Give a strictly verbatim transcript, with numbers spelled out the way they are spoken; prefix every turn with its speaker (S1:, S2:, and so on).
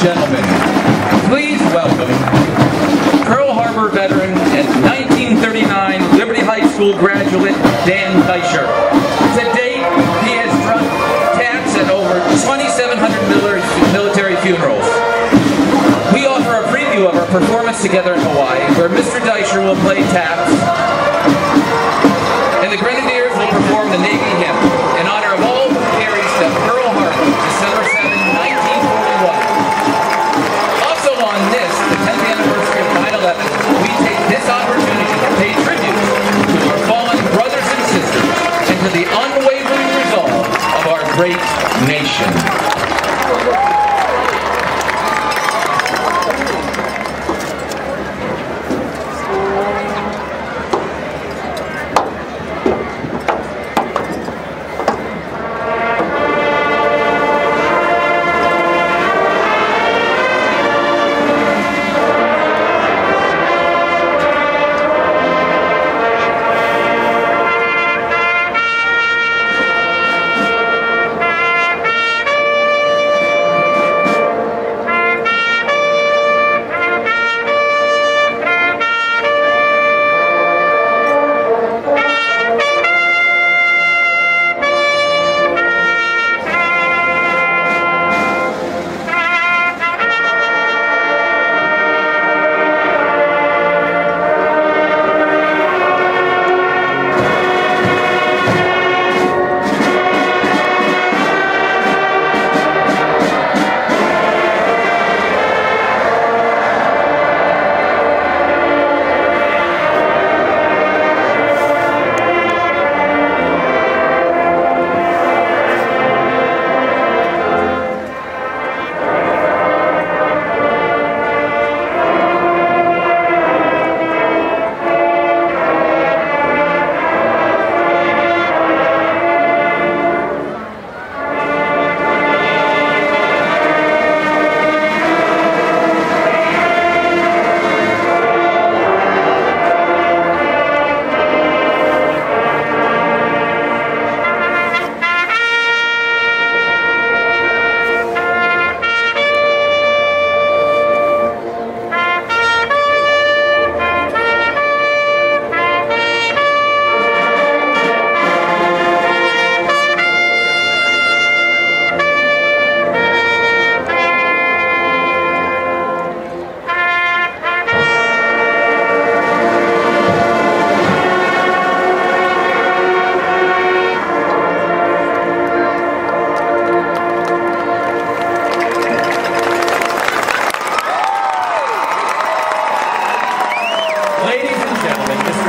S1: gentlemen, please welcome Pearl Harbor veteran and nineteen thirty-nine Liberty High School graduate Dan Deysher. To date, he has struck taps at over twenty-seven hundred military funerals. We offer a preview of our performance together in Hawaii, where Mister Deysher will play taps, and the Grenadiers will perform the Navy hymn in honor of all who perished at Pearl Harbor, December seventh, nineteen forty-one. Also on this, the tenth anniversary of nine eleven, we take this opportunity to pay tribute to our fallen brothers and sisters and to the unwavering resolve of our great nation. Ladies and gentlemen,